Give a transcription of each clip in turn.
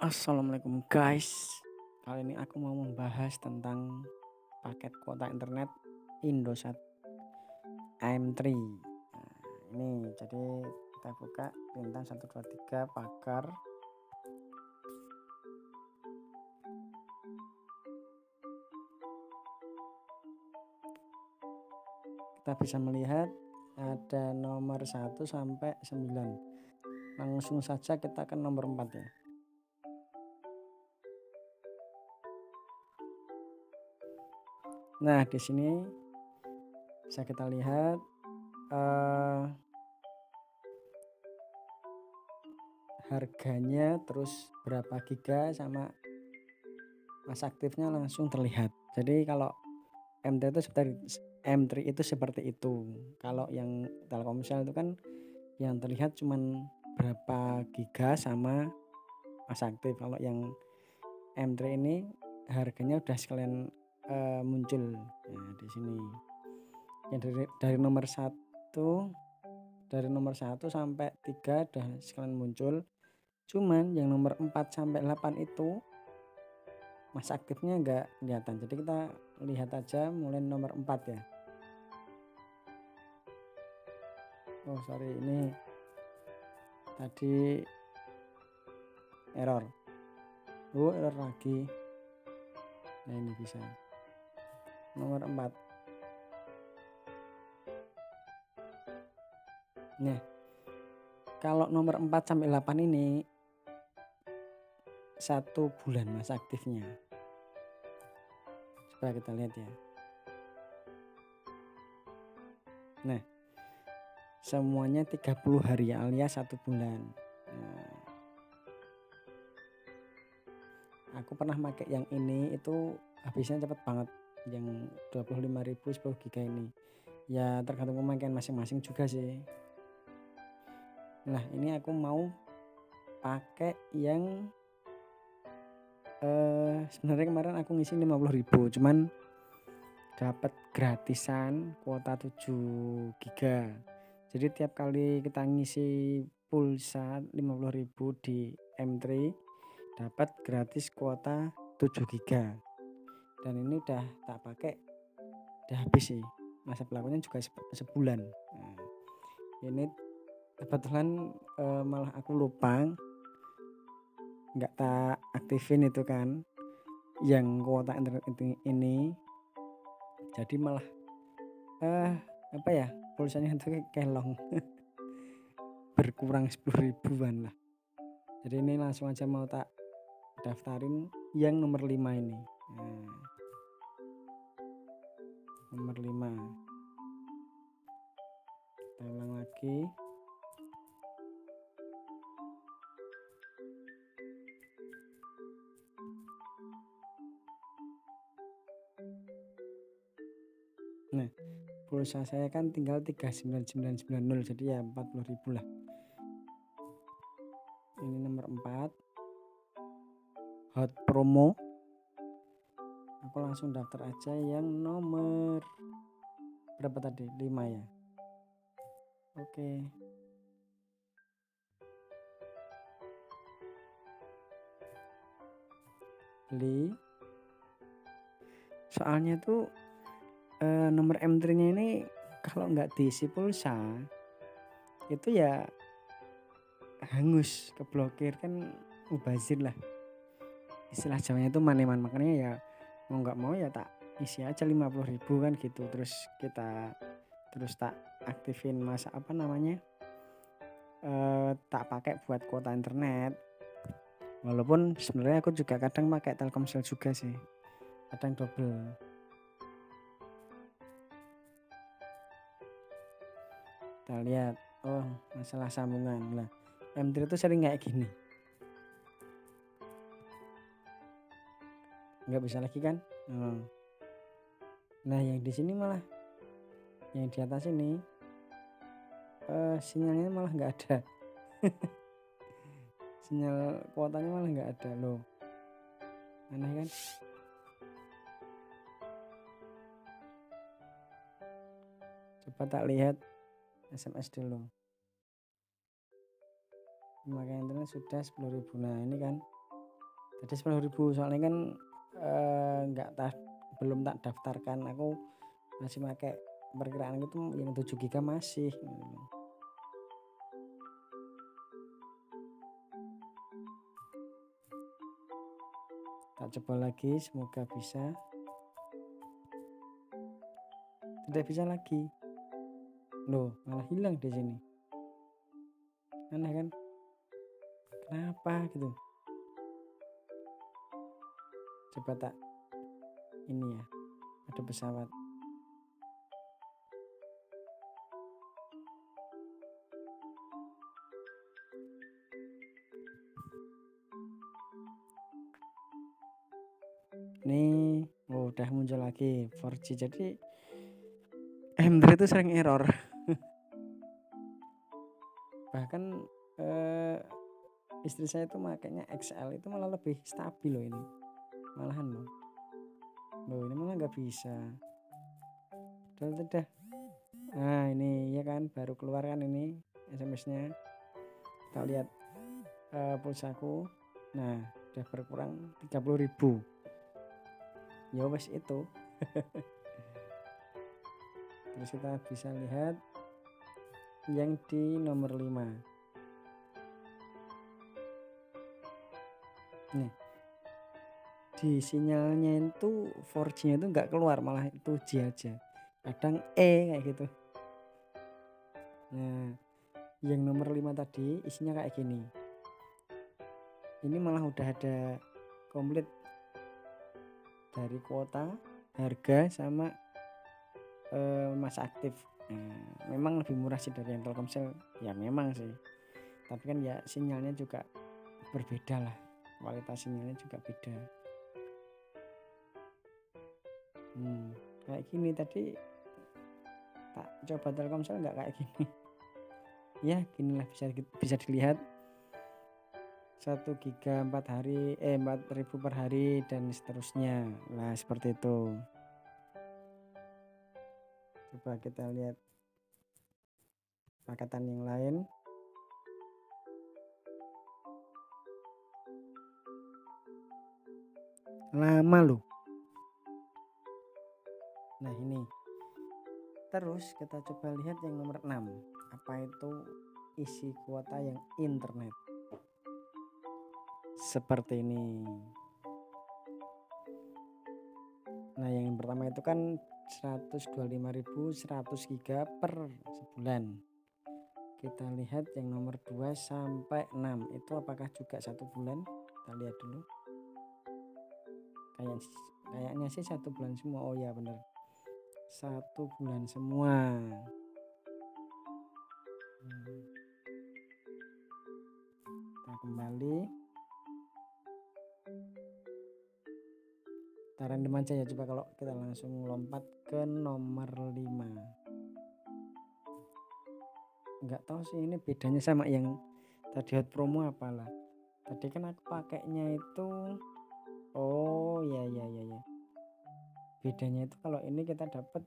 Assalamualaikum guys. Kali ini aku mau membahas tentang paket kuota internet Indosat AM3. Nah, ini jadi kita buka bintang 123 pakar. Kita bisa melihat ada nomor 1 sampai 9. Langsung saja kita ke nomor 4 ya. Nah, di sini bisa kita lihat harganya, terus berapa giga sama masa aktifnya langsung terlihat. Jadi kalau M3 itu seperti itu. Kalau yang Telkomsel itu kan yang terlihat cuman berapa giga sama masa aktif. Kalau yang M3 ini harganya udah sekalian muncul. Nah, di sini. Yang dari nomor 1 sampai 3 udah sekalian muncul. Cuman yang nomor 4 sampai 8 itu masa aktifnya enggak kelihatan. Jadi kita lihat aja mulai nomor 4 ya. Oh sorry, ini tadi error. Error lagi. Nah ini bisa nomor 4. Nah kalau nomor 4 sampai 8 ini 1 bulan masa aktifnya. Coba kita lihat ya. Nah semuanya 30 hari alias 1 bulan. Nah, aku pernah pakai yang ini itu habisnya cepet banget, yang 25.000 10 giga ini. Ya tergantung pemakaian masing-masing juga sih. Nah ini aku mau pakai yang sebenarnya kemarin aku ngisi 50.000, cuman dapat gratisan kuota 7 giga. Jadi tiap kali kita ngisi pulsa 50.000 di M3 dapat gratis kuota 7 giga. Dan ini udah tak pakai, udah habis sih. Masa berlakunya juga sebulan. Nah, ini kebetulan malah aku lupa nggak tak aktifin itu kan yang kuota internet ini. Jadi malah pulsanya itu kelong. Berkurang 10.000-an lah. Jadi ini langsung aja mau tak daftarin yang nomor 5 ini. Nah, nomor 5 kita ulang lagi. Nah pulsa saya kan tinggal 39990, jadi ya 40.000 lah. Ini nomor 4 hot promo. Aku langsung daftar aja yang nomor berapa tadi, 5 ya. Oke. Beli. Soalnya tuh nomor M3 nya ini kalau nggak diisi pulsa itu ya hangus, keblokir, kan mubazir lah. Istilah Jawanya itu maneman, makanya ya mau nggak mau ya tak isi aja 50.000 kan gitu. Terus tak aktifin tak pakai buat kuota internet. Walaupun sebenarnya aku juga kadang pakai Telkomsel juga sih, kadang double. Kita lihat, oh masalah sambungan lah. M3 itu sering kayak gini, nggak bisa lagi kan. Nah yang di sini malah, yang di atas ini sinyalnya malah nggak ada. Sinyal kuotanya malah nggak ada loh, aneh kan. Coba tak lihat SMS dulu. Pemakaian internet sudah 10.000. Nah ini kan Jadi 10.000 soalnya kan nggak belum tak daftarkan, aku masih pakai perkiraan itu yang 7 giga masih. Tak coba lagi, semoga bisa. Tidak bisa lagi. Loh, malah hilang di sini. Aneh kan? Kenapa gitu? Coba tak ini ya, ada pesawat. Nih, udah muncul lagi 4G. Jadi Android itu sering error. Bahkan istri saya itu makanya XL itu malah lebih stabil loh ini. Malahan loh. Ini malah nggak bisa. Udah. Nah ini ya kan baru keluar kan ini SMS-nya. Kita lihat pulsaku. Nah udah berkurang 30.000. Ya wes itu. Terus kita bisa lihat yang di nomor 5. Nih, di sinyalnya itu 4G nya itu nggak keluar, malah itu J aja, kadang kayak gitu. Nah yang nomor 5 tadi isinya kayak gini, ini malah udah ada komplit dari kuota, harga, sama masa aktif. Memang lebih murah sih dari yang Telkomsel ya, memang sih, tapi kan ya sinyalnya juga berbeda lah, kualitas sinyalnya juga beda. Kayak gini tadi tak coba Telkomsel nggak kayak gini. Ya ginilah, bisa dilihat 1 giga 4.000 per hari dan seterusnya lah, seperti itu. Coba kita lihat paketan yang lain. Lama loh. Nah ini. Terus kita coba lihat yang nomor 6. Apa itu isi kuota yang internet? Seperti ini. Nah yang pertama itu kan 125.100 giga per sebulan. Kita lihat yang nomor 2 sampai 6 itu apakah juga 1 bulan? Kita lihat dulu. Kayaknya sih 1 bulan semua. Oh ya bener, 1 bulan semua. Kita kembali, kita random aja ya. Coba kalau kita langsung lompat ke nomor 5, nggak tahu sih ini bedanya sama yang tadi hot promo apalah. Tadi kan aku pakainya itu, oh ya, bedanya itu kalau ini kita dapat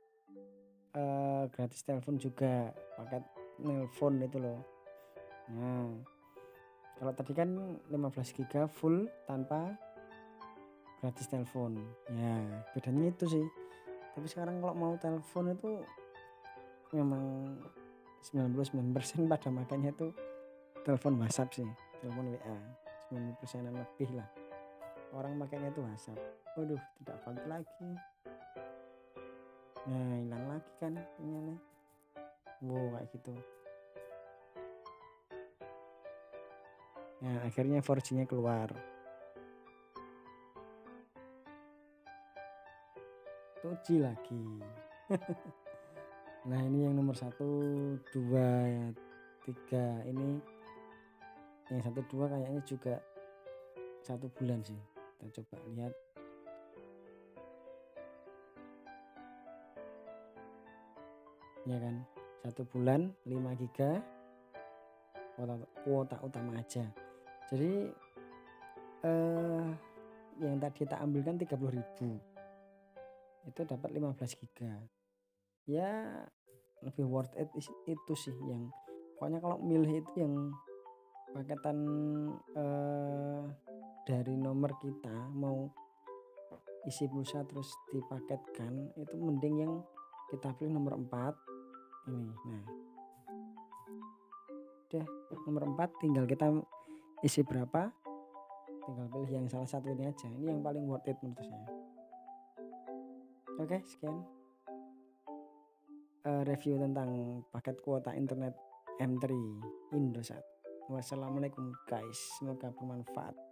gratis telepon juga, paket nelpon itu loh. Nah kalau tadi kan 15 giga full tanpa gratis telepon ya, bedanya itu sih. Tapi sekarang kalau mau telepon itu memang 99% pada makanya itu telepon WhatsApp sih, telepon WA 90% lebih lah orang makanya itu WhatsApp. Waduh, tidak valid lagi. Nah hilang lagi kan sinyalnya. Wow kayak gitu. Nah akhirnya 4G nya keluar. 2G lagi. Nah ini yang nomor 1, 2, 3. Ini yang 1, 2 kayaknya juga 1 bulan sih. Kita coba lihat. Ya kan, 1 bulan 5 giga kuota utama aja. Jadi yang tadi tak ambilkan 30.000 itu dapat 15 giga. Ya lebih worth it itu sih, yang pokoknya kalau milih itu yang paketan dari nomor kita mau isi pulsa terus dipaketkan, itu mending yang kita pilih nomor 4 ini. Nah udah nomor 4 tinggal kita isi berapa, tinggal pilih yang salah satu ini aja. Ini yang paling worth it menurut saya. Oke, sekian review tentang paket kuota internet M3 Indosat. Wassalamualaikum guys, semoga bermanfaat.